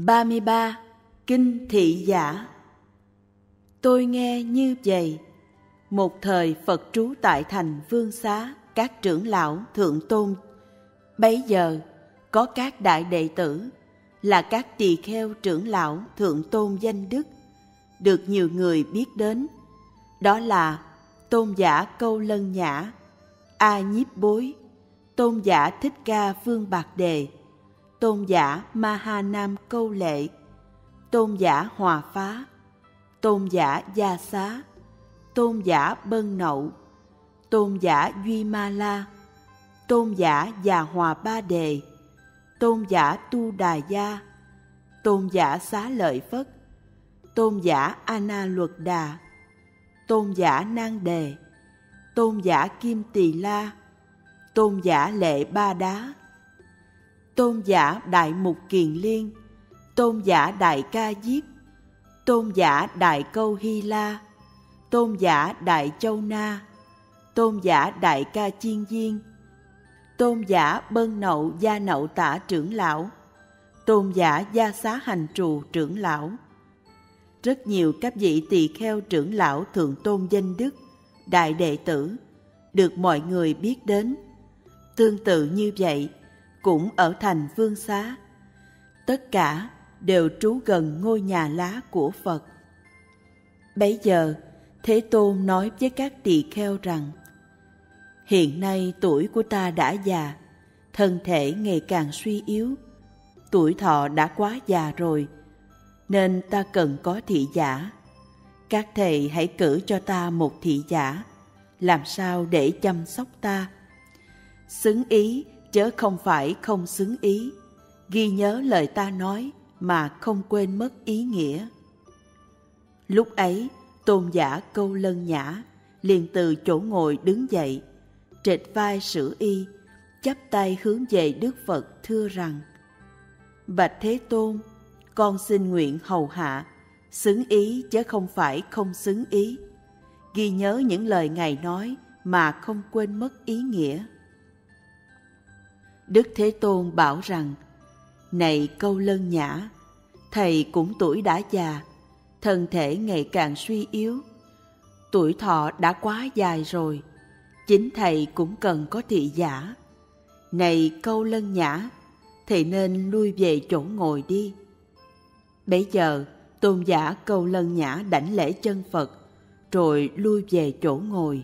33. Kinh Thị Giả. Tôi nghe như vậy. Một thời Phật trú tại thành Vương Xá, các trưởng lão thượng tôn. Bấy giờ có các đại đệ tử là các tỳ kheo trưởng lão thượng tôn danh đức, được nhiều người biết đến. Đó là Tôn giả Câu Lân Nhã, A Nhiếp Bối, Tôn giả Thích Ca Vương Bạc Đề, Tôn giả Ma Ha Nam Câu Lệ, Tôn giả Hòa Phá, Tôn giả Gia Xá, Tôn giả Bân Nậu, Tôn giả Duy Ma La, Tôn giả Già Hòa Ba Đề, Tôn giả Tu Đà Gia, Tôn giả Xá Lợi Phất, Tôn giả A Na Luật Đà, Tôn giả Nan Đề, Tôn giả Kim Tỳ La, Tôn giả Lệ Ba Đá, Tôn giả Đại Mục Kiền Liên, Tôn giả Đại Ca Diếp, Tôn giả Đại Câu Hy La, Tôn giả Đại Châu Na, Tôn giả Đại Ca Chiên Diên, Tôn giả Bân Nậu Gia Nậu Tả trưởng lão, Tôn giả Gia Xá Hành Trù trưởng lão. Rất nhiều các vị tỳ kheo trưởng lão thượng tôn danh đức, đại đệ tử, được mọi người biết đến. Tương tự như vậy, cũng ở thành Vương Xá, tất cả đều trú gần ngôi nhà lá của Phật. Bấy giờ, Thế Tôn nói với các tỳ kheo rằng: hiện nay tuổi của ta đã già, thân thể ngày càng suy yếu, tuổi thọ đã quá già rồi, nên ta cần có thị giả. Các thầy hãy cử cho ta một thị giả, làm sao để chăm sóc ta. Xứng ý chớ không phải không xứng ý, ghi nhớ lời ta nói mà không quên mất ý nghĩa. Lúc ấy, Tôn giả Câu Lân Nhã liền từ chỗ ngồi đứng dậy, trệt vai sửa y, chắp tay hướng về Đức Phật thưa rằng: bạch Thế Tôn, con xin nguyện hầu hạ, xứng ý chứ không phải không xứng ý, ghi nhớ những lời Ngài nói mà không quên mất ý nghĩa. Đức Thế Tôn bảo rằng: này Câu Lân Nhã, thầy cũng tuổi đã già, thân thể ngày càng suy yếu, tuổi thọ đã quá dài rồi, chính thầy cũng cần có thị giả. Này Câu Lân Nhã, thầy nên lui về chỗ ngồi đi. Bấy giờ, Tôn giả Câu Lân Nhã đảnh lễ chân Phật, rồi lui về chỗ ngồi.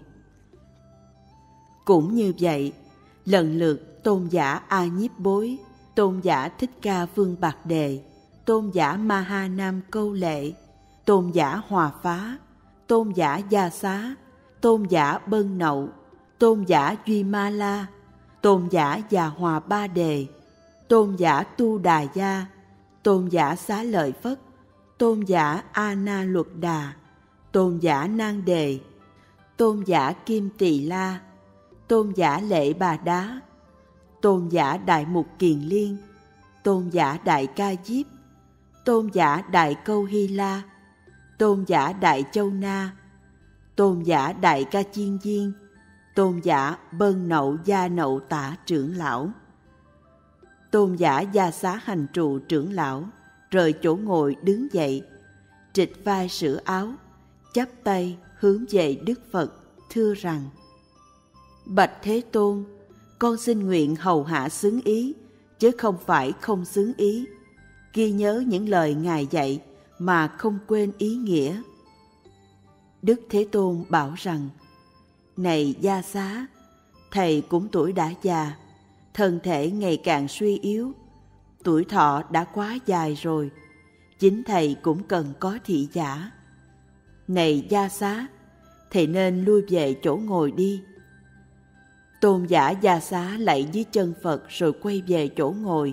Cũng như vậy, lần lượt Tôn giả A Nhiếp Bối, Tôn giả Thích Ca Vương Bạc Đề, Tôn giả Ma Ha Nam Câu Lệ, Tôn giả Hòa Phá, Tôn giả Gia Xá, Tôn giả Bân Nậu, Tôn giả Duy Ma La, Tôn giả Già Hòa Ba Đề, Tôn giả Tu Đà Gia, Tôn giả Xá Lợi Phất, Tôn giả A Na Luật Đà, Tôn giả Nan Đề, Tôn giả Kim Tỳ La, Tôn giả Lệ Bà Đá, Tôn giả Đại Mục Kiền Liên, Tôn giả Đại Ca Diếp, Tôn giả Đại Câu Hy La, Tôn giả Đại Châu Na, Tôn giả Đại Ca Chiên Diên, Tôn giả Bân Nậu Gia Nậu Tả trưởng lão. Tôn giả Gia Xá Hành Trụ trưởng lão rời chỗ ngồi đứng dậy, trịch vai sửa áo, chắp tay hướng về Đức Phật thưa rằng: bạch Thế Tôn, con xin nguyện hầu hạ xứng ý chứ không phải không xứng ý, ghi nhớ những lời Ngài dạy mà không quên ý nghĩa. Đức Thế Tôn bảo rằng: này Gia Xá, thầy cũng tuổi đã già, thân thể ngày càng suy yếu, tuổi thọ đã quá dài rồi, chính thầy cũng cần có thị giả. Này Gia Xá, thầy nên lui về chỗ ngồi đi. Tôn giả Gia Xá lạy dưới chân Phật rồi quay về chỗ ngồi.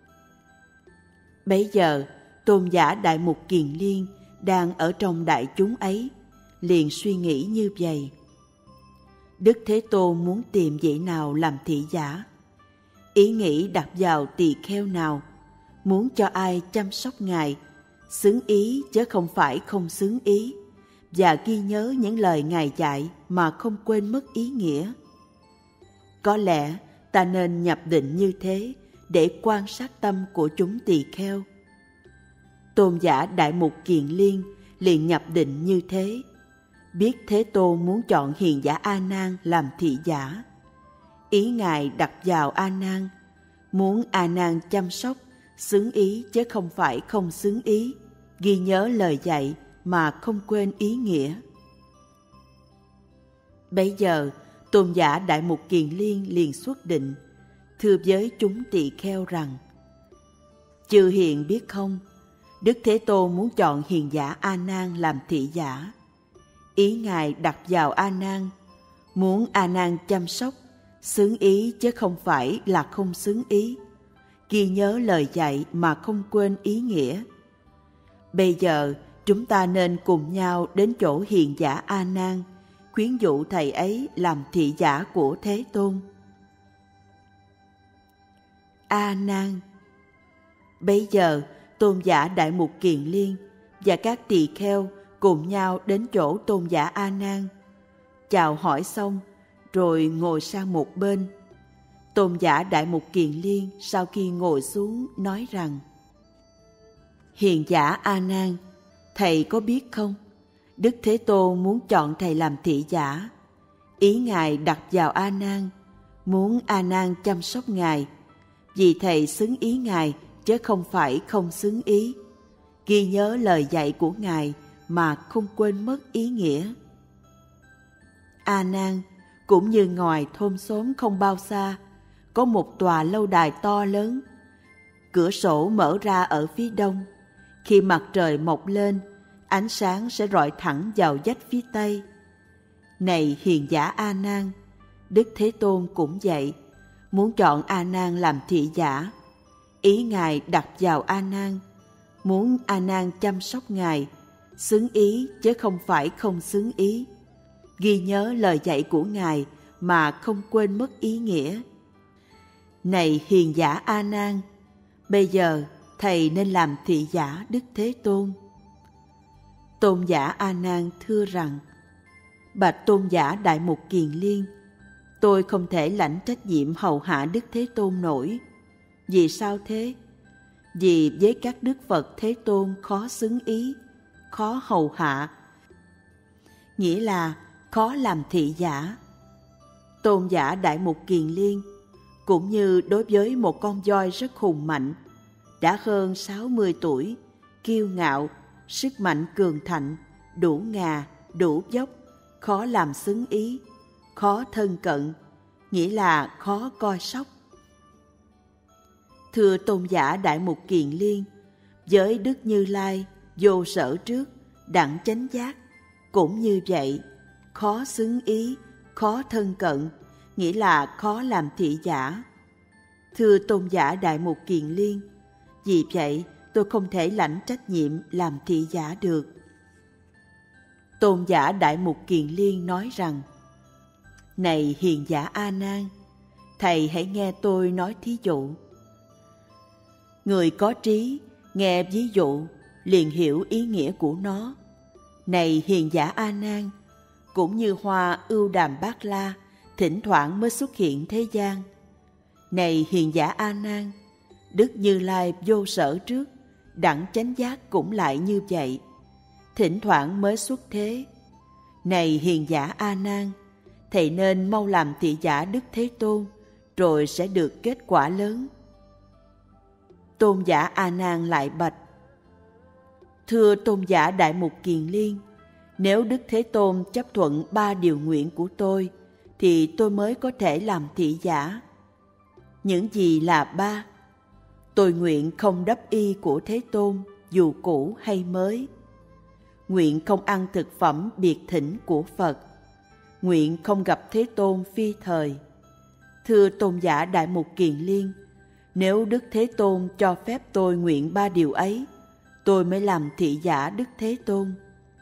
Bấy giờ, Tôn giả Đại Mục Kiền Liên đang ở trong đại chúng ấy, liền suy nghĩ như vậy: Đức Thế Tôn muốn tìm vị nào làm thị giả? Ý nghĩ đặt vào tỳ kheo nào, muốn cho ai chăm sóc Ngài, xứng ý chứ không phải không xứng ý, và ghi nhớ những lời Ngài dạy mà không quên mất ý nghĩa. Có lẽ ta nên nhập định như thế để quan sát tâm của chúng tỳ kheo. Tôn giả Đại Mục Kiền Liên liền nhập định như thế, biết Thế Tôn muốn chọn hiền giả A Nan làm thị giả. Ý Ngài đặt vào A Nan, muốn A Nan chăm sóc, xứng ý chứ không phải không xứng ý, ghi nhớ lời dạy mà không quên ý nghĩa. Bấy giờ, Tôn giả Đại Mục Kiền Liên liền xuất định, thưa với chúng tỳ kheo rằng: Chư hiền biết không, Đức Thế Tôn muốn chọn hiền giả A Nan làm thị giả. Ý Ngài đặt vào A Nan, muốn A Nan chăm sóc, xứng ý chứ không phải là không xứng ý, ghi nhớ lời dạy mà không quên ý nghĩa. Bây giờ chúng ta nên cùng nhau đến chỗ hiền giả A Nan, khuyến dụ thầy ấy làm thị giả của Thế Tôn. A Nan. Bấy giờ Tôn giả Đại Mục Kiền Liên và các tỳ kheo cùng nhau đến chỗ Tôn giả A Nan, chào hỏi xong rồi ngồi sang một bên. Tôn giả Đại Mục Kiền Liên sau khi ngồi xuống nói rằng: Hiền giả A Nan, thầy có biết không, Đức Thế Tôn muốn chọn thầy làm thị giả. Ý Ngài đặt vào A Nan, muốn A Nan chăm sóc Ngài, vì thầy xứng ý Ngài chứ không phải không xứng ý, ghi nhớ lời dạy của Ngài mà không quên mất ý nghĩa. A Nan, cũng như ngoài thôn xóm không bao xa, có một tòa lâu đài to lớn. Cửa sổ mở ra ở phía đông. Khi mặt trời mọc lên, ánh sáng sẽ rọi thẳng vào vách phía tây. Này hiền giả A Nan, Đức Thế Tôn cũng vậy, muốn chọn A Nan làm thị giả. Ý Ngài đặt vào A Nan, muốn A Nan chăm sóc Ngài, xứng ý chứ không phải không xứng ý, ghi nhớ lời dạy của Ngài mà không quên mất ý nghĩa. Này hiền giả A Nan, bây giờ thầy nên làm thị giả Đức Thế Tôn. Tôn giả A Nan thưa rằng: Bạch Tôn giả Đại Mục Kiền Liên, tôi không thể lãnh trách nhiệm hầu hạ Đức Thế Tôn nổi. Vì sao thế? Vì với các Đức Phật Thế Tôn khó xứng ý, khó hầu hạ, nghĩa là khó làm thị giả. Tôn giả Đại Mục Kiền Liên, cũng như đối với một con voi rất hùng mạnh, đã hơn 60 tuổi, kiêu ngạo, sức mạnh cường thạnh, đủ ngà, đủ dốc, khó làm xứng ý, khó thân cận, nghĩa là khó coi sóc. Thưa Tôn giả Đại Mục Kiền Liên, với Đức Như Lai, vô sở trước, đẳng chánh giác, cũng như vậy, khó xứng ý, khó thân cận, nghĩa là khó làm thị giả. Thưa Tôn giả Đại Mục Kiền Liên, vì vậy tôi không thể lãnh trách nhiệm làm thị giả được. Tôn giả Đại Mục Kiền Liên nói rằng: Này hiền giả A Nan, thầy hãy nghe tôi nói thí dụ. Người có trí nghe ví dụ liền hiểu ý nghĩa của nó. Này hiền giả A Nan, cũng như hoa ưu đàm bát la thỉnh thoảng mới xuất hiện thế gian. Này hiền giả A Nan, Đức Như Lai vô sở trước, đẳng chánh giác cũng lại như vậy, thỉnh thoảng mới xuất thế. Này hiền giả A Nan, thầy nên mau làm thị giả Đức Thế Tôn, rồi sẽ được kết quả lớn. Tôn giả A Nan lại bạch: Thưa Tôn giả Đại Mục Kiền Liên, nếu Đức Thế Tôn chấp thuận 3 điều nguyện của tôi, thì tôi mới có thể làm thị giả. Những gì là 3? Tôi nguyện không đắp y của Thế Tôn, dù cũ hay mới. Nguyện không ăn thực phẩm biệt thỉnh của Phật. Nguyện không gặp Thế Tôn phi thời. Thưa Tôn giả Đại Mục Kiền Liên, nếu Đức Thế Tôn cho phép tôi nguyện 3 điều ấy, tôi mới làm thị giả Đức Thế Tôn.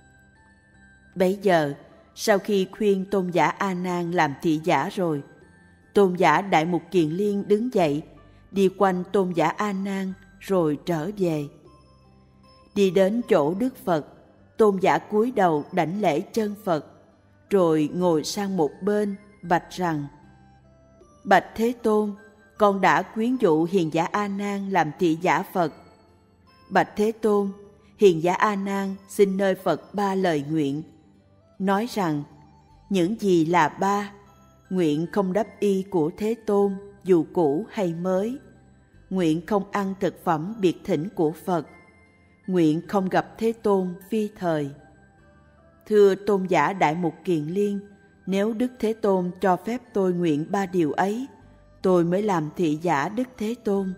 Bấy giờ, sau khi khuyên Tôn giả A Nan làm thị giả rồi, Tôn giả Đại Mục Kiền Liên đứng dậy, đi quanh Tôn giả A Nan rồi trở về. Đi đến chỗ Đức Phật, Tôn giả cúi đầu đảnh lễ chân Phật, rồi ngồi sang một bên bạch rằng: Bạch Thế Tôn, con đã khuyến dụ hiền giả A Nan làm thị giả Phật. Bạch Thế Tôn, hiền giả A Nan xin nơi Phật 3 lời nguyện, nói rằng những gì là 3: nguyện không đắp y của Thế Tôn dù cũ hay mới, nguyện không ăn thực phẩm biệt thỉnh của Phật, nguyện không gặp Thế Tôn phi thời. Thưa Tôn giả Đại Mục Kiền Liên, nếu Đức Thế Tôn cho phép tôi nguyện 3 điều ấy, tôi mới làm thị giả Đức Thế Tôn.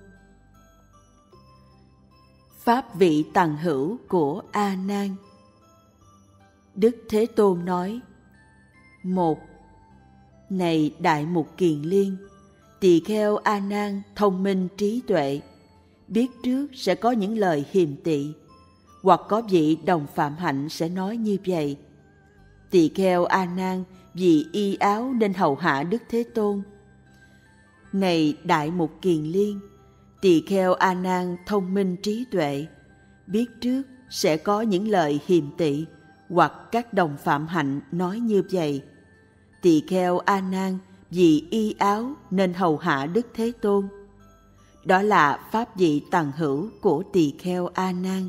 Pháp vị tằng hữu của A Nan. Đức Thế Tôn nói: 1. Này Đại Mục Kiền Liên, tỳ kheo A Nan thông minh trí tuệ, biết trước sẽ có những lời hiềm tị, hoặc có vị đồng phạm hạnh sẽ nói như vậy: tỳ kheo A Nan vì y áo nên hầu hạ Đức Thế Tôn. Này Đại Mục Kiền Liên, tỳ kheo A Nan thông minh trí tuệ, biết trước sẽ có những lời hiềm tị, hoặc các đồng phạm hạnh nói như vậy: tỳ kheo A Nan vì y áo nên hầu hạ Đức Thế Tôn. Đó là pháp vị tằng hữu của tỳ kheo A Nan.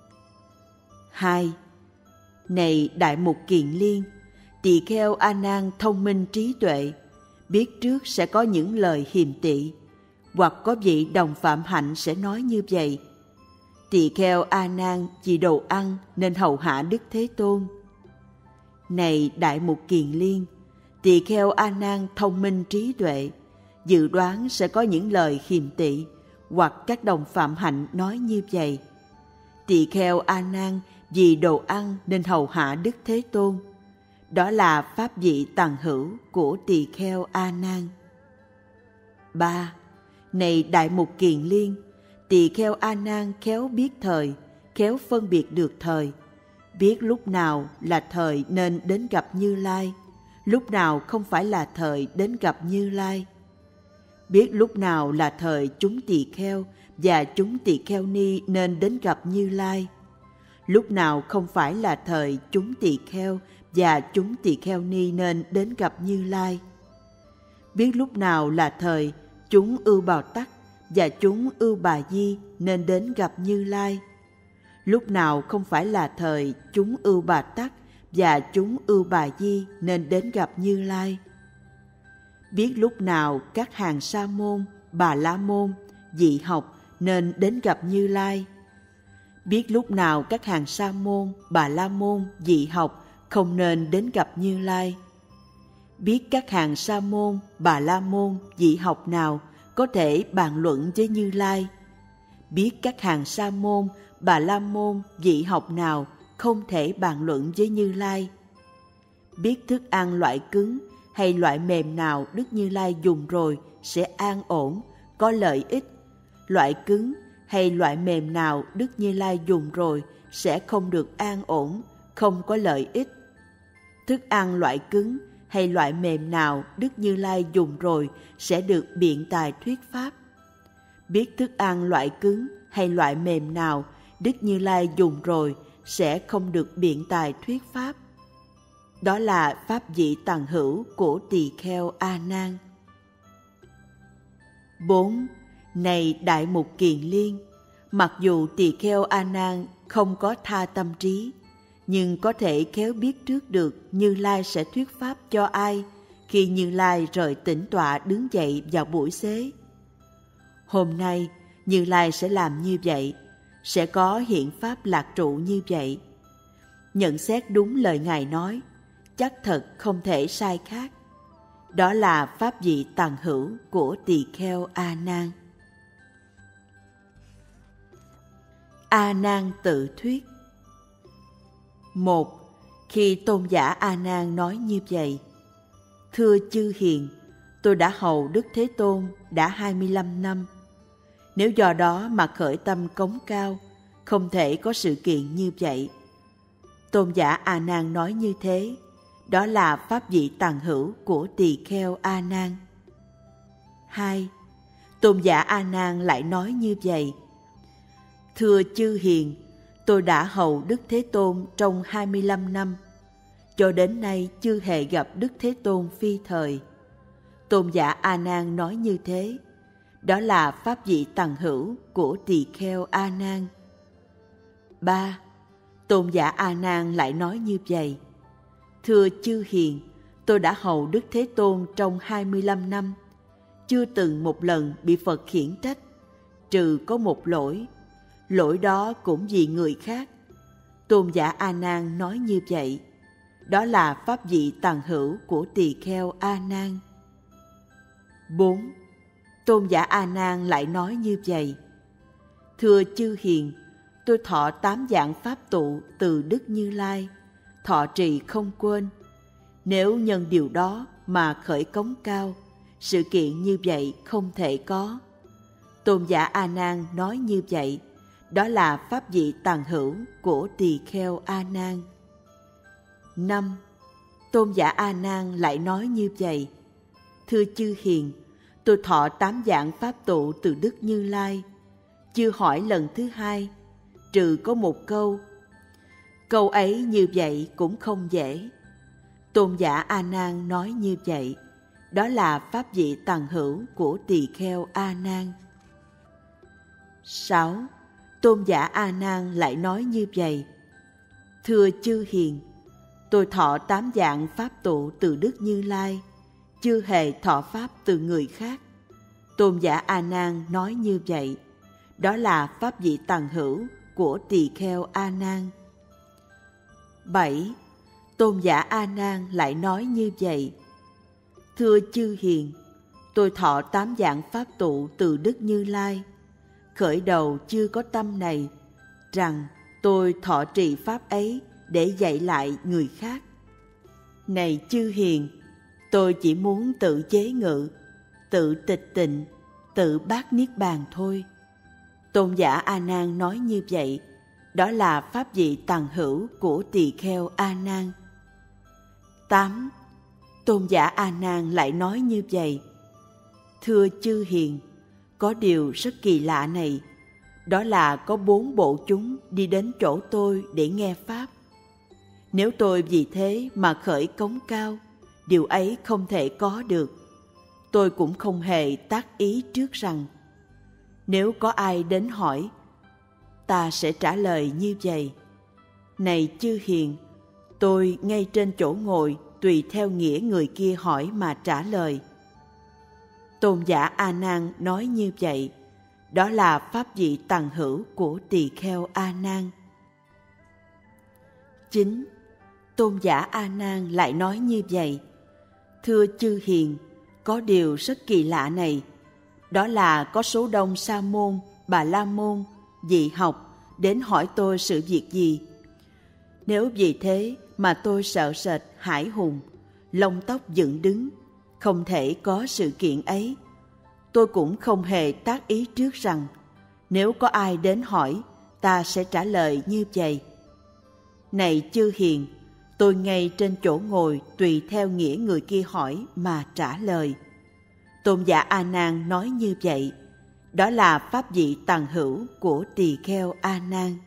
2. Này Đại Mục Kiền Liên, tỳ kheo A Nan thông minh trí tuệ, biết trước sẽ có những lời hiềm tị, hoặc có vị đồng phạm hạnh sẽ nói như vậy: tỳ kheo A Nan vì đồ ăn nên hầu hạ Đức Thế Tôn. Này Đại Mục Kiền Liên, tỳ kheo A Nan thông minh trí tuệ, dự đoán sẽ có những lời hiềm tị, hoặc các đồng phạm hạnh nói như vậy: tỳ kheo A Nan vì đồ ăn nên hầu hạ Đức Thế Tôn. Đó là pháp vị tằng hữu của tỳ kheo A Nan. 3. Này Đại Mục Kiền Liên, tỳ kheo A Nan khéo biết thời, khéo phân biệt được thời, biết lúc nào là thời nên đến gặp Như Lai, lúc nào không phải là thời đến gặp Như Lai, biết lúc nào là thời chúng tỳ kheo và chúng tỳ kheo ni nên đến gặp Như Lai, lúc nào không phải là thời chúng tỳ kheo và chúng tỳ kheo ni nên đến gặp Như Lai, biết lúc nào là thời chúng Ưu Bào Tắc và chúng Ưu Bà Di nên đến gặp Như Lai, lúc nào không phải là thời chúng Ưu Bà Tắc và chúng Ưu Bà Di nên đến gặp Như Lai, biết lúc nào các hàng Sa môn, Bà La môn, Dị học nên đến gặp Như Lai, biết lúc nào các hàng Sa môn, Bà La môn, Dị học không nên đến gặp Như Lai, biết các hàng Sa môn, Bà La môn, Dị học nào có thể bàn luận với Như Lai, biết các hàng Sa môn, Bà La môn, Dị học nào không thể bàn luận với Như Lai, biết thức ăn loại cứng hay loại mềm nào Đức Như Lai dùng rồi sẽ an ổn, có lợi ích, loại cứng hay loại mềm nào Đức Như Lai dùng rồi sẽ không được an ổn, không có lợi ích, thức ăn loại cứng hay loại mềm nào Đức Như Lai dùng rồi sẽ được biện tài thuyết pháp, biết thức ăn loại cứng hay loại mềm nào Đức Như Lai dùng rồi sẽ không được biện tài thuyết pháp. Đó là pháp vị tằng hữu của tỳ kheo A Nan. 4. Này Đại Mục Kiền Liên, mặc dù tỳ kheo A Nan không có tha tâm trí, nhưng có thể khéo biết trước được Như Lai sẽ thuyết pháp cho ai khi Như Lai rời tĩnh tọa đứng dậy vào buổi xế. Hôm nay Như Lai sẽ làm như vậy, sẽ có hiện pháp lạc trụ như vậy. Nhận xét đúng lời Ngài nói, chắc thật không thể sai khác. Đó là pháp vị tằng hữu của tỳ kheo A Nan. A Nan tự thuyết. 1. Khi tôn giả A Nan nói như vậy: thưa chư hiền, tôi đã hầu Đức Thế Tôn đã 25 năm. Nếu do đó mà khởi tâm cống cao, không thể có sự kiện như vậy. Tôn giả A Nan nói như thế, đó là pháp vị tằng hữu của tỳ kheo A Nan. 2. Tôn giả A Nan lại nói như vậy: thưa chư hiền, tôi đã hầu Đức Thế Tôn trong 25 năm. Cho đến nay chưa hề gặp Đức Thế Tôn phi thời. Tôn giả A Nan nói như thế, đó là pháp vị tằng hữu của tỳ kheo A Nan. 3. Tôn giả A Nan lại nói như vậy: Thưa chư hiền, tôi đã hầu Đức Thế Tôn trong 25 năm, chưa từng một lần bị Phật khiển trách, trừ có một lỗi. Lỗi đó cũng vì người khác. Tôn giả A Nan nói như vậy. Đó là pháp vị tằng hữu của tỳ kheo A Nan. 4. Tôn giả A Nan lại nói như vậy: Thưa chư hiền, tôi thọ 8 dạng pháp tụ từ Đức Như Lai, thọ trì không quên. Nếu nhân điều đó mà khởi cống cao, sự kiện như vậy không thể có. Tôn giả A Nan nói như vậy. Đó là pháp vị tằng hữu của tỳ kheo A Nan. 5. Tôn giả A Nan lại nói như vậy: Thưa chư hiền, tôi thọ 8 dạng pháp tụ từ Đức Như Lai, chưa hỏi lần thứ hai, trừ có một câu. Câu ấy như vậy cũng không dễ. Tôn giả A Nan nói như vậy. Đó là pháp vị tằng hữu của tỳ kheo A Nan. 6. Tôn giả A Nan lại nói như vậy: Thưa chư hiền, tôi thọ 8 dạng pháp tụ từ Đức Như Lai, chưa hề thọ pháp từ người khác. Tôn giả A Nan nói như vậy. Đó là pháp vị tằng hữu của tỳ kheo A Nan. 7. Tôn giả A Nan lại nói như vậy: Thưa chư hiền, tôi thọ 8 dạng pháp tụ từ Đức Như Lai, khởi đầu chưa có tâm này, rằng tôi thọ trì pháp ấy để dạy lại người khác. Này chư hiền, tôi chỉ muốn tự chế ngự, tự tịch tịnh, tự bát niết bàn thôi. Tôn giả A Nan nói như vậy. Đó là pháp vị tằng hữu của tỳ kheo A Nan. 8. Tôn giả A Nan lại nói như vậy: Thưa chư hiền, có điều rất kỳ lạ này. Đó là có 4 bộ chúng đi đến chỗ tôi để nghe pháp. Nếu tôi vì thế mà khởi cống cao, điều ấy không thể có được. Tôi cũng không hề tác ý trước rằng, nếu có ai đến hỏi, ta sẽ trả lời như vậy: Này chư hiền, tôi ngay trên chỗ ngồi tùy theo nghĩa người kia hỏi mà trả lời. Tôn giả A Nan nói như vậy. Đó là pháp vị tằng hữu của tỳ kheo A Nan. 9. Tôn giả A Nan lại nói như vậy: Thưa chư hiền, có điều rất kỳ lạ này. Đó là có số đông Sa môn, Bà La môn, dị học đến hỏi tôi sự việc gì. Nếu vì thế mà tôi sợ sệt hãi hùng, lông tóc dựng đứng, không thể có sự kiện ấy, tôi cũng không hề tác ý trước rằng, nếu có ai đến hỏi, ta sẽ trả lời như vậy. Này chư hiền, tôi ngay trên chỗ ngồi tùy theo nghĩa người kia hỏi mà trả lời. Tôn giả A Nan nói như vậy. Đó là pháp vị tằng hữu của tỳ kheo A Nan.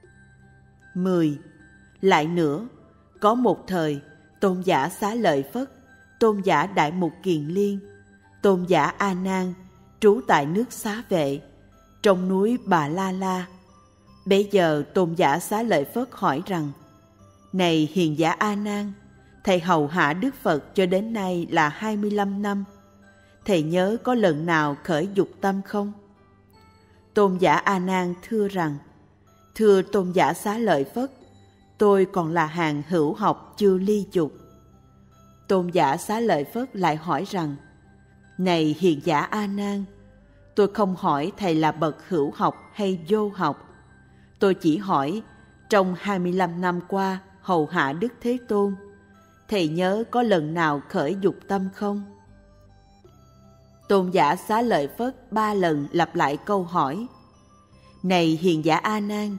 10. Lại nữa, có một thời, tôn giả Xá Lợi Phất, tôn giả Đại Mục Kiền Liên, tôn giả A Nan trú tại nước Xá Vệ, trong núi Bà La La. Bấy giờ tôn giả Xá Lợi Phất hỏi rằng: Này hiền giả A Nan, thầy hầu hạ Đức Phật cho đến nay là 25 năm. Thầy nhớ có lần nào khởi dục tâm không? Tôn giả A Nan thưa rằng: Thưa tôn giả Xá Lợi Phất, tôi còn là hàng hữu học chưa ly dục. Tôn giả Xá Lợi Phất lại hỏi rằng: Này hiền giả A Nan, tôi không hỏi thầy là bậc hữu học hay vô học. Tôi chỉ hỏi, trong 25 năm qua hầu hạ Đức Thế Tôn, thầy nhớ có lần nào khởi dục tâm không? Tôn giả Xá Lợi Phất 3 lần lặp lại câu hỏi. Này hiền giả A Nan,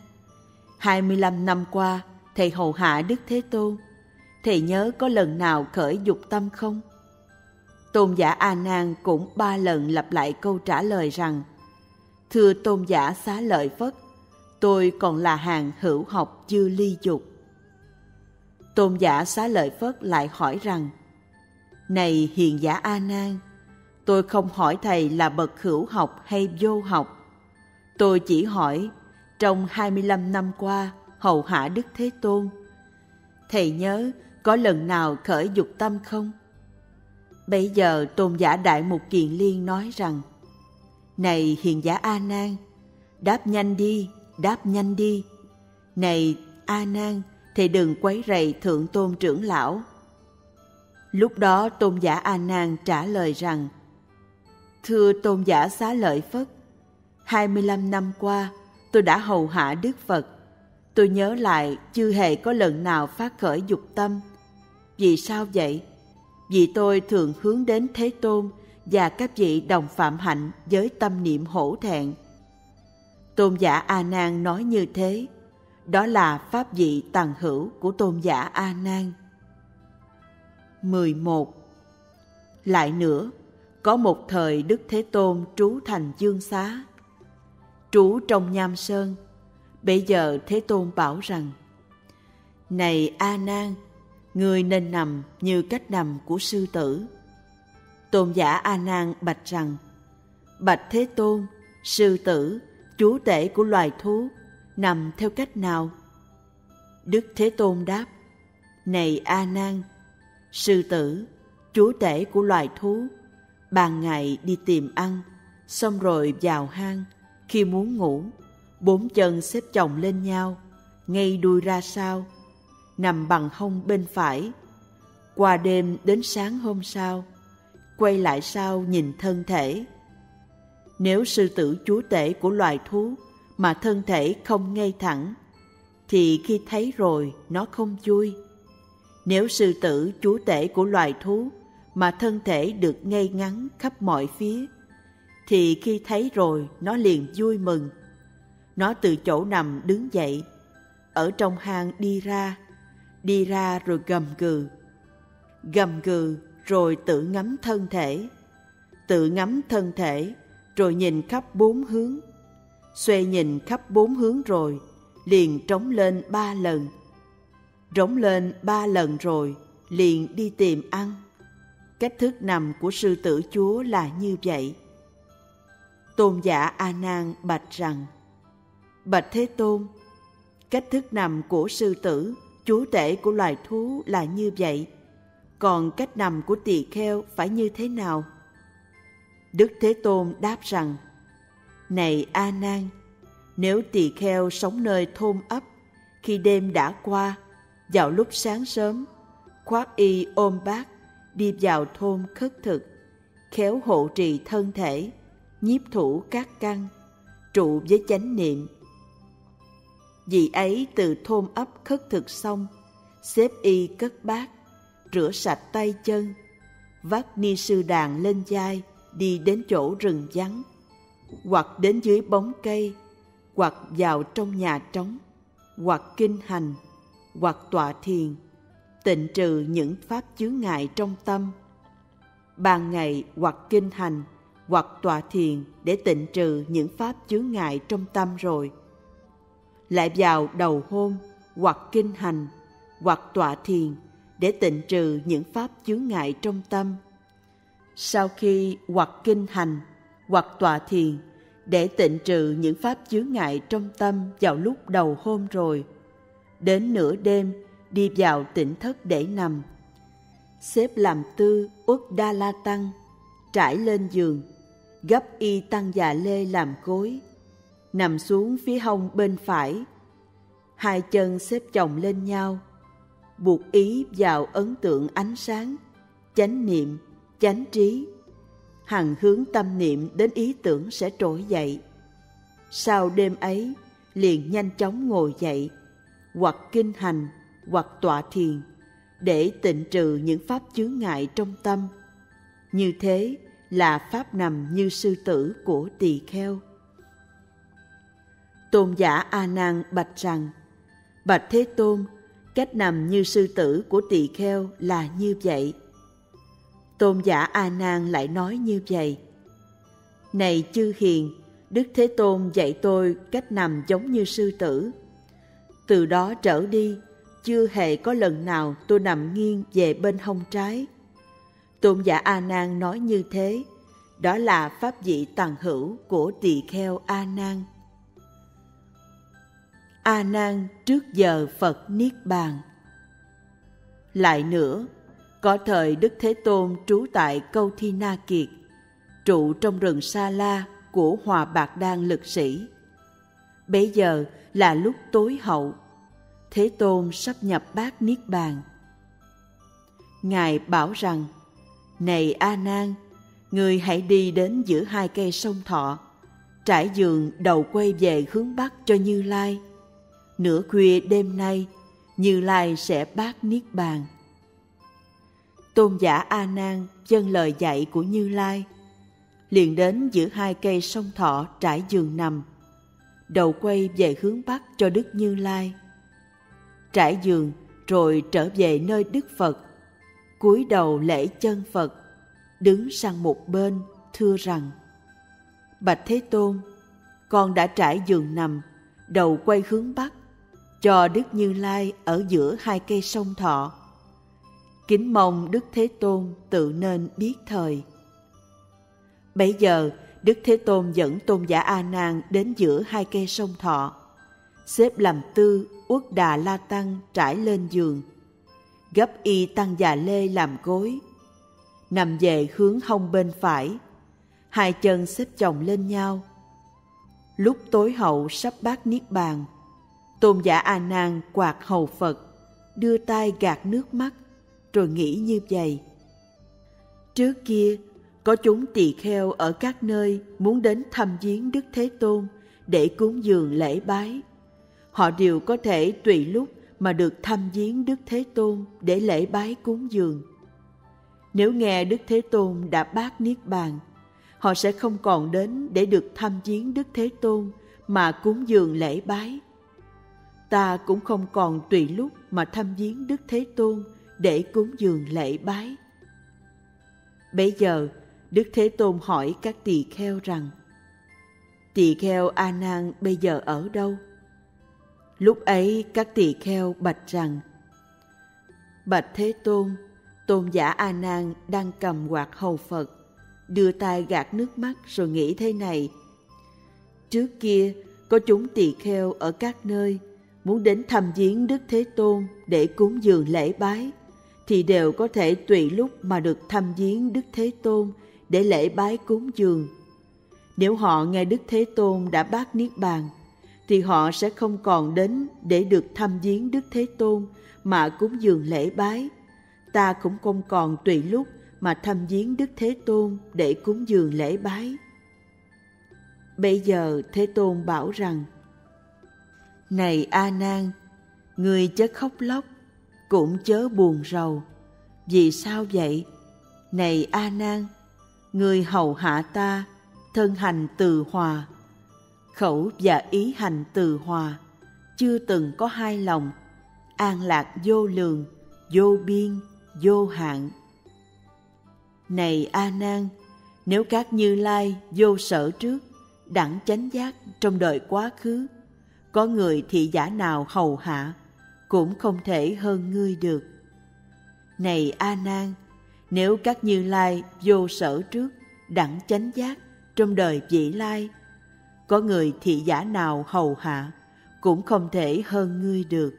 25 năm qua thầy hầu hạ Đức Thế Tôn, thầy nhớ có lần nào khởi dục tâm không? Tôn giả A Nan cũng 3 lần lặp lại câu trả lời rằng: Thưa tôn giả Xá Lợi Phất, tôi còn là hàng hữu học chưa ly dục. Tôn giả Xá Lợi Phất lại hỏi rằng: Này hiền giả A Nan, tôi không hỏi thầy là bậc hữu học hay vô học. Tôi chỉ hỏi, trong 25 năm qua hầu hạ Đức Thế Tôn, thầy nhớ có lần nào khởi dục tâm không? Bấy giờ Tôn giả Đại Mục Kiền Liên nói rằng: Này hiền giả A Nan, đáp nhanh đi, đáp nhanh đi. Này A Nan, thầy đừng quấy rầy Thượng Tôn trưởng lão. Lúc đó Tôn giả A Nan trả lời rằng: Thưa Tôn giả Xá Lợi Phất, 25 năm qua tôi đã hầu hạ Đức Phật. Tôi nhớ lại chưa hề có lần nào phát khởi dục tâm. Vì sao vậy? Vì tôi thường hướng đến Thế Tôn và các vị đồng phạm hạnh với tâm niệm hổ thẹn. Tôn giả A Nan nói như thế, đó là pháp vị tằng hữu của Tôn giả A Nan. 11. Lại nữa, có một thời Đức Thế Tôn trú thành Dương Xá, trú trong Nham Sơn. Bây giờ Thế Tôn bảo rằng: Này A Nan, người nên nằm như cách nằm của sư tử. Tôn giả A Nan bạch rằng: Bạch Thế Tôn, sư tử, chúa tể của loài thú, nằm theo cách nào? Đức Thế Tôn đáp: Này A Nan, sư tử, chúa tể của loài thú, ban ngày đi tìm ăn, xong rồi vào hang. Khi muốn ngủ, 4 chân xếp chồng lên nhau, ngay đuôi ra sau, nằm bằng hông bên phải. Qua đêm đến sáng hôm sau, quay lại sau nhìn thân thể. Nếu sư tử chúa tể của loài thú mà thân thể không ngay thẳng, thì khi thấy rồi nó không vui. Nếu sư tử chúa tể của loài thú mà thân thể được ngay ngắn khắp mọi phía, thì khi thấy rồi nó liền vui mừng. Nó từ chỗ nằm đứng dậy, ở trong hang đi ra rồi gầm gừ rồi tự ngắm thân thể, rồi nhìn khắp 4 hướng. Xoay nhìn khắp 4 hướng rồi, liền trống lên 3 lần. Rống lên 3 lần rồi, liền đi tìm ăn. Cách thức nằm của sư tử chúa là như vậy. Tôn giả A Nan bạch rằng: Bạch Thế Tôn, cách thức nằm của sư tử, chúa tể của loài thú là như vậy. Còn cách nằm của tỳ kheo phải như thế nào? Đức Thế Tôn đáp rằng: Này A Nan, nếu tỳ kheo sống nơi thôn ấp, khi đêm đã qua, vào lúc sáng sớm, khoác y ôm bát, đi vào thôn khất thực, khéo hộ trì thân thể, nhiếp thủ các căn, trụ với chánh niệm. Vì ấy từ thôn ấp khất thực xong, xếp y cất bát, rửa sạch tay chân, vác ni sư đàn lên vai, đi đến chỗ rừng vắng, hoặc đến dưới bóng cây, hoặc vào trong nhà trống, hoặc kinh hành, hoặc tọa thiền, tịnh trừ những pháp chướng ngại trong tâm. Ban ngày hoặc kinh hành, hoặc tọa thiền để tịnh trừ những pháp chướng ngại trong tâm rồi, lại vào đầu hôm hoặc kinh hành, hoặc tọa thiền để tịnh trừ những pháp chướng ngại trong tâm. Sau khi hoặc kinh hành, hoặc tọa thiền để tịnh trừ những pháp chướng ngại trong tâm vào lúc đầu hôm rồi, đến nửa đêm đi vào tịnh thất để nằm, xếp làm tư uất đa la tăng, trải lên giường, gấp y tăng già lê làm gối, nằm xuống phía hông bên phải, 2 chân xếp chồng lên nhau, buộc ý vào ấn tượng ánh sáng, chánh niệm, chánh trí, hằng hướng tâm niệm đến ý tưởng sẽ trỗi dậy. Sau đêm ấy, liền nhanh chóng ngồi dậy, hoặc kinh hành, hoặc tọa thiền, để tịnh trừ những pháp chướng ngại trong tâm. Như thế là pháp nằm như sư tử của tỳ kheo. Tôn giả A Nan bạch rằng: Bạch Thế Tôn, cách nằm như sư tử của tỳ kheo là như vậy. Tôn giả A Nan lại nói như vậy: Này chư hiền, Đức Thế Tôn dạy tôi cách nằm giống như sư tử. Từ đó trở đi, chưa hề có lần nào tôi nằm nghiêng về bên hông trái. Tôn giả A Nan nói như thế, đó là pháp vị tằng hữu của tỳ kheo A Nan. A Nan trước giờ Phật niết bàn. Lại nữa, có thời Đức Thế Tôn trú tại Câu Thi Na Kiệt, trụ trong rừng Sa La của Hòa Bạc Đan lực sĩ. Bấy giờ là lúc tối hậu, Thế Tôn sắp nhập bát niết bàn. Ngài bảo rằng: Này A Nan, ngươi hãy đi đến giữa hai cây sông Thọ, trải giường đầu quay về hướng Bắc cho Như Lai. Nửa khuya đêm nay, Như Lai sẽ bát niết bàn. Tôn giả A Nan vâng lời dạy của Như Lai, liền đến giữa hai cây sông Thọ trải giường nằm, đầu quay về hướng Bắc cho Đức Như Lai. Trải giường rồi trở về nơi Đức Phật, cúi đầu lễ chân Phật, đứng sang một bên thưa rằng: Bạch Thế Tôn, con đã trải giường nằm, đầu quay hướng Bắc, cho Đức Như Lai ở giữa hai cây sông Thọ. Kính mong Đức Thế Tôn tự nên biết thời. Bấy giờ Đức Thế Tôn dẫn Tôn giả A Nan đến giữa hai cây sông Thọ, xếp làm tư Uất Đà La Tăng trải lên giường, gấp y tăng già lê làm gối, nằm về hướng hông bên phải, hai chân xếp chồng lên nhau. Lúc tối hậu sắp bát niết bàn, Tôn giả A Nan quạt hầu Phật, đưa tay gạt nước mắt, rồi nghĩ như vậy: Trước kia có chúng tỳ kheo ở các nơi muốn đến thăm viếng Đức Thế Tôn để cúng dường lễ bái. Họ đều có thể tùy lúc mà được thăm viếng Đức Thế Tôn để lễ bái cúng dường. Nếu nghe Đức Thế Tôn đã bát niết bàn, họ sẽ không còn đến để được thăm viếng Đức Thế Tôn mà cúng dường lễ bái. Ta cũng không còn tùy lúc mà thăm viếng Đức Thế Tôn để cúng dường lễ bái. Bấy giờ Đức Thế Tôn hỏi các tỳ kheo rằng: Tỳ kheo A Nan bây giờ ở đâu? Lúc ấy các tỳ kheo bạch rằng: Bạch Thế Tôn, Tôn giả A Nan đang cầm quạt hầu Phật, đưa tay gạt nước mắt rồi nghĩ thế này: Trước kia có chúng tỳ kheo ở các nơi muốn đến thăm viếng Đức Thế Tôn để cúng dường lễ bái, thì đều có thể tùy lúc mà được thăm viếng Đức Thế Tôn để lễ bái cúng dường. Nếu họ nghe Đức Thế Tôn đã bát niết bàn, thì họ sẽ không còn đến để được thăm viếng Đức Thế Tôn mà cúng dường lễ bái. Ta cũng không còn tùy lúc mà thăm viếng Đức Thế Tôn để cúng dường lễ bái. Bây giờ Thế Tôn bảo rằng: Này A Nan, ngươi chớ khóc lóc, cũng chớ buồn rầu. Vì sao vậy? Này A Nan, ngươi hầu hạ ta, thân hành từ hòa, khẩu và ý hành từ hòa, chưa từng có hai lòng, an lạc vô lượng, vô biên, vô hạn. Này A Nan, nếu các Như Lai vô sở trước, đẳng chánh giác trong đời quá khứ, có người thị giả nào hầu hạ, cũng không thể hơn ngươi được. Này A Nan, nếu các Như Lai vô sở trước, đẳng chánh giác trong đời vị lai, có người thị giả nào hầu hạ, cũng không thể hơn ngươi được.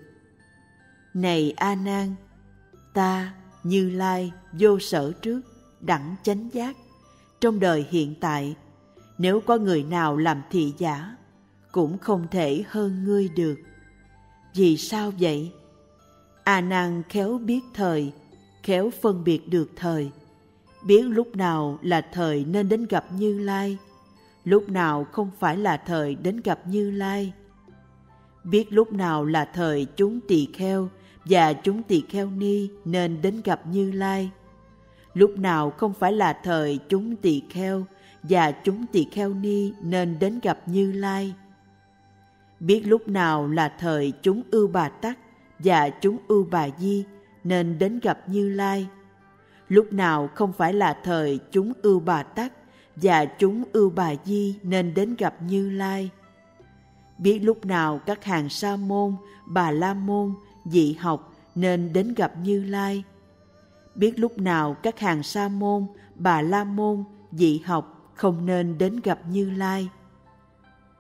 Này A Nan, ta Như Lai vô sở trước, đẳng chánh giác trong đời hiện tại, nếu có người nào làm thị giả, cũng không thể hơn ngươi được. Vì sao vậy? A Nan khéo biết thời, khéo phân biệt được thời, biết lúc nào là thời nên đến gặp Như Lai, lúc nào không phải là thời đến gặp Như Lai. Biết lúc nào là thời chúng tỳ kheo và chúng tỳ kheo ni nên đến gặp Như Lai, lúc nào không phải là thời chúng tỳ kheo và chúng tỳ kheo ni nên đến gặp Như Lai. Biết lúc nào là thời chúng Ưu Bà Tắc và chúng Ưu Bà Di nên đến gặp Như Lai, lúc nào không phải là thời chúng Ưu Bà Tắc và chúng Ưu Bà Di nên đến gặp Như Lai. Biết lúc nào các hàng Sa môn, Bà La môn, Dị học nên đến gặp Như Lai. Biết lúc nào các hàng Sa môn, Bà La môn, Dị học không nên đến gặp Như Lai.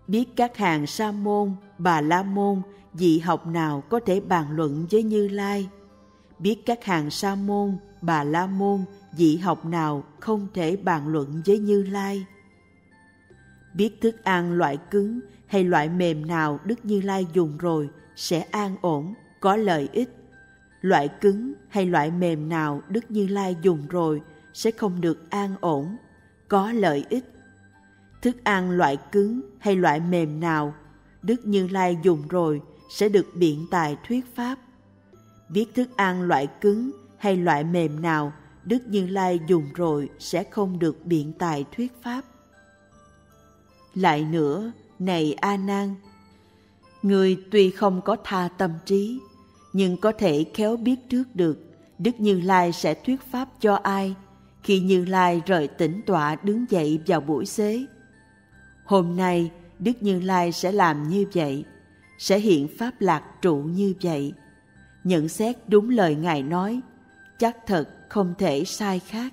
biết các hàng Sa môn, Bà La môn, vị học nào có thể bàn luận với Như Lai. Biết các hàng Sa môn, Bà La môn, vị học nào không thể bàn luận với Như Lai. Biết thức ăn loại cứng hay loại mềm nào Đức Như Lai dùng rồi sẽ an ổn, có lợi ích. Loại cứng hay loại mềm nào Đức Như Lai dùng rồi sẽ không được an ổn, có lợi ích. Thức ăn loại cứng hay loại mềm nào Đức Như Lai dùng rồi sẽ được biện tài thuyết pháp. Biết thức ăn loại cứng hay loại mềm nào Đức Như Lai dùng rồi sẽ không được biện tài thuyết pháp. Lại nữa, này A Nan, người tuy không có tha tâm trí, nhưng có thể khéo biết trước được Đức Như Lai sẽ thuyết pháp cho ai khi Như Lai rời tĩnh tọa đứng dậy vào buổi xế. Hôm nay Đức Như Lai sẽ làm như vậy, sẽ hiện pháp lạc trụ như vậy. Nhận xét đúng lời Ngài nói, chắc thật không thể sai khác.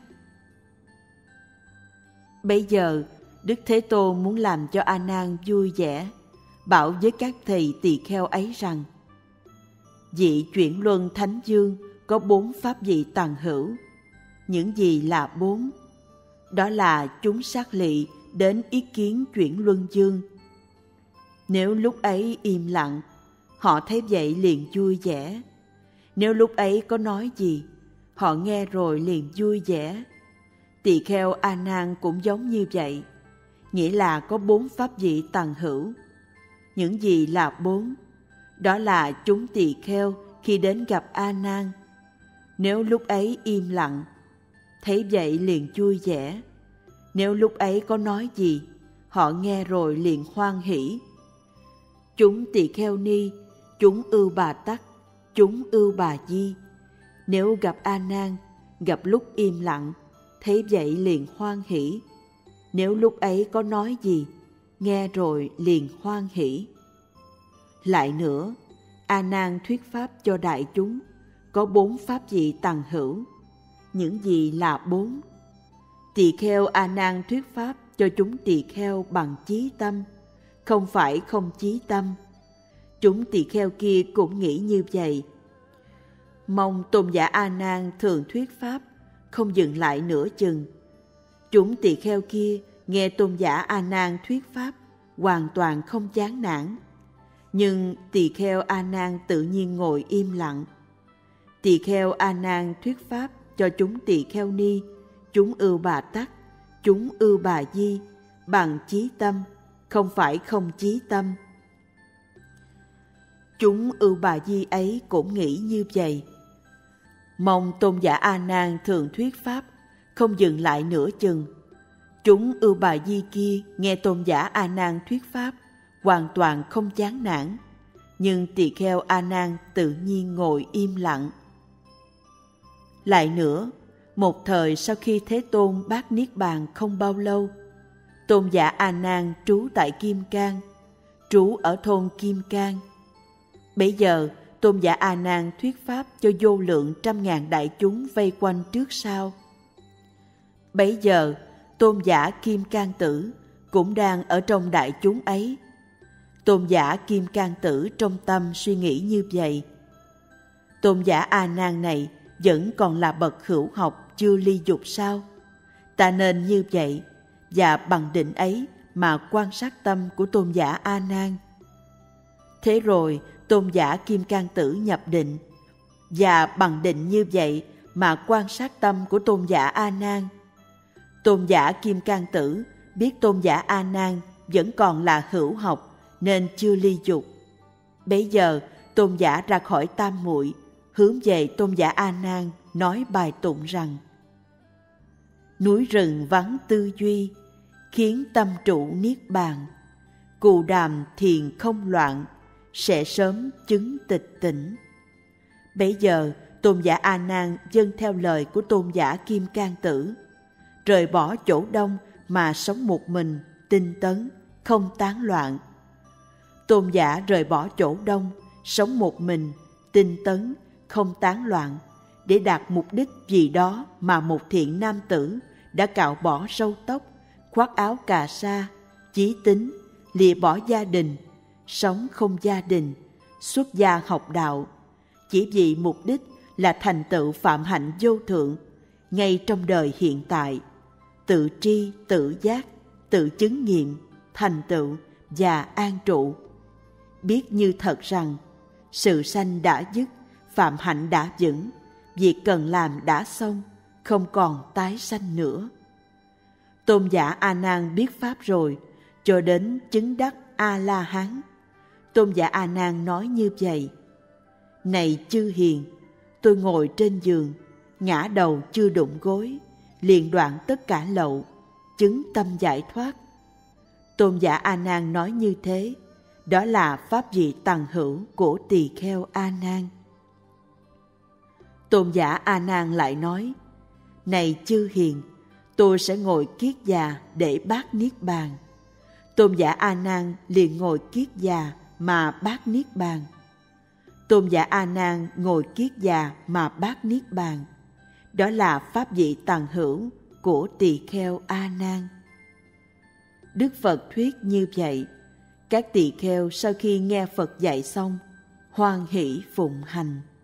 Bây giờ Đức Thế Tôn muốn làm cho A Nan vui vẻ, bảo với các thầy tỳ kheo ấy rằng: vị chuyển luân thánh dương có 4 pháp vị tầng hữu. Những gì là 4? Đó là chúng sát lị đến ý kiến chuyển luân dương. Nếu lúc ấy im lặng, họ thấy vậy liền vui vẻ. Nếu lúc ấy có nói gì, họ nghe rồi liền vui vẻ. Tỳ kheo A Nan cũng giống như vậy, nghĩa là có 4 pháp vị tầng hữu. Những gì là 4? Đó là chúng tỳ kheo khi đến gặp A Nan. Nếu lúc ấy im lặng, thấy vậy liền vui vẻ. Nếu lúc ấy có nói gì, họ nghe rồi liền hoan hỷ. Chúng tỳ kheo ni, chúng ưu bà tắc, chúng ưu bà di, nếu gặp A Nan, gặp lúc im lặng, thấy vậy liền hoan hỷ. Nếu lúc ấy có nói gì, nghe rồi liền hoan hỷ. Lại nữa, A Nan thuyết pháp cho đại chúng, có 4 pháp vị tầng hữu. Những gì là 4? Tỳ kheo A Nan thuyết pháp cho chúng tỳ kheo bằng chí tâm, không phải không chí tâm. Chúng tỳ kheo kia cũng nghĩ như vậy. Mong tôn giả A Nan thường thuyết pháp, không dừng lại nửa chừng. Chúng tỳ kheo kia nghe tôn giả A Nan thuyết pháp, hoàn toàn không chán nản. Nhưng tỳ kheo A Nan tự nhiên ngồi im lặng. Tỳ kheo A Nan thuyết pháp cho chúng tỳ kheo ni, chúng ưu bà tắc, chúng ưu bà di, bằng chí tâm, không phải không chí tâm. Chúng ưu bà di ấy cũng nghĩ như vậy. Mong tôn giả A Nan thường thuyết pháp, không dừng lại nửa chừng. Chúng ưu bà di kia nghe tôn giả A Nan thuyết pháp, hoàn toàn không chán nản. Nhưng tỳ kheo A Nan tự nhiên ngồi im lặng. Lại nữa, một thời sau khi Thế Tôn bác niết bàn không bao lâu, tôn giả A Nan trú tại Kim Cang, trú ở thôn Kim Cang. Bấy giờ tôn giả A Nan thuyết pháp cho vô lượng 100.000 đại chúng vây quanh trước sau. Bấy giờ tôn giả Kim Cang Tử cũng đang ở trong đại chúng ấy. Tôn giả Kim Cang Tử trong tâm suy nghĩ như vậy: tôn giả A Nan này vẫn còn là bậc hữu học, chưa ly dục sao? Ta nên như vậy, và bằng định ấy mà quan sát tâm của tôn giả A Nan. Thế rồi tôn giả Kim Cang Tử nhập định, và bằng định như vậy mà quan sát tâm của tôn giả A Nan. Tôn giả Kim Cang Tử biết tôn giả A Nan vẫn còn là hữu học nên chưa ly dục. Bấy giờ tôn giả ra khỏi tam muội, hướng về tôn giả A Nan nói bài tụng rằng: núi rừng vắng tư duy, khiến tâm trụ niết bàn. Cù đàm thiền không loạn, sẽ sớm chứng tịch tỉnh. Bấy giờ tôn giả A Nan vâng theo lời của tôn giả Kim Cang Tử, rời bỏ chỗ đông mà sống một mình, tinh tấn, không tán loạn. Tôn giả rời bỏ chỗ đông, sống một mình, tinh tấn, không tán loạn, để đạt mục đích gì đó mà một thiện nam tử đã cạo bỏ râu tóc, khoác áo cà sa, chí tính, lìa bỏ gia đình, sống không gia đình, xuất gia học đạo, chỉ vì mục đích là thành tựu phạm hạnh vô thượng ngay trong đời hiện tại, tự tri, tự giác, tự chứng nghiệm, thành tựu và an trụ. Biết như thật rằng sự sanh đã dứt, phạm hạnh đã vững, việc cần làm đã xong, không còn tái sanh nữa. Tôn giả A Nan biết pháp rồi, cho đến chứng đắc A La Hán. Tôn giả A Nan nói như vậy: Này chư hiền, tôi ngồi trên giường, ngã đầu chưa đụng gối, liền đoạn tất cả lậu, chứng tâm giải thoát. Tôn giả A Nan nói như thế, đó là pháp vị tằng hữu của tỳ kheo A Nan. Tôn giả A Nan lại nói: Này chư hiền, tôi sẽ ngồi kiết già để bát niết bàn. Tôn giả A Nan liền ngồi kiết già mà bát niết bàn. Tôn giả A Nan ngồi kiết già mà bát niết bàn, đó là pháp vị tằng hữu của tỳ kheo A Nan. Đức Phật thuyết như vậy, các tỳ kheo sau khi nghe Phật dạy xong, hoan hỷ phụng hành.